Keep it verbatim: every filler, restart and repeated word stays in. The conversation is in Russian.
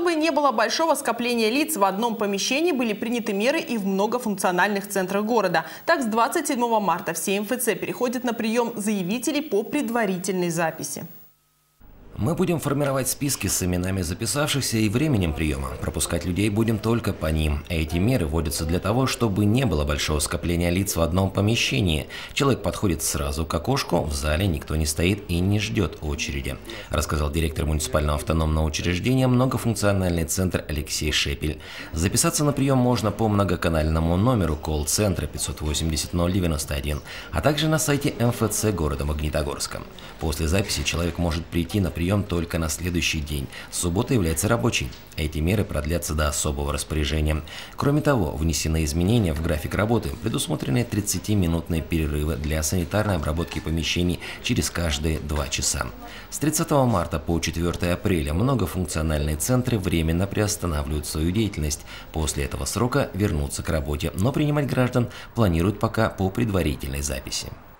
Чтобы не было большого скопления лиц в одном помещении, были приняты меры и в многофункциональных центрах города. Так, с двадцать седьмого марта все эм эф цэ переходят на прием заявителей по предварительной записи. Мы будем формировать списки с именами записавшихся и временем приема. Пропускать людей будем только по ним. Эти меры вводятся для того, чтобы не было большого скопления лиц в одном помещении. Человек подходит сразу к окошку, в зале никто не стоит и не ждет очереди, рассказал директор муниципального автономного учреждения «Многофункциональный центр» Алексей Шепель. Записаться на прием можно по многоканальному номеру колл-центра пятьсот восемьдесят ноль девяносто один, а также на сайте эм эф цэ города Магнитогорска. После записи человек может прийти на прием только на следующий день. Суббота является рабочей. Эти меры продлятся до особого распоряжения. Кроме того, внесены изменения в график работы, предусмотрены тридцатиминутные перерывы для санитарной обработки помещений через каждые два часа. С тридцатого марта по четвёртое апреля многофункциональные центры временно приостанавливают свою деятельность. После этого срока вернутся к работе, но принимать граждан планируют пока по предварительной записи.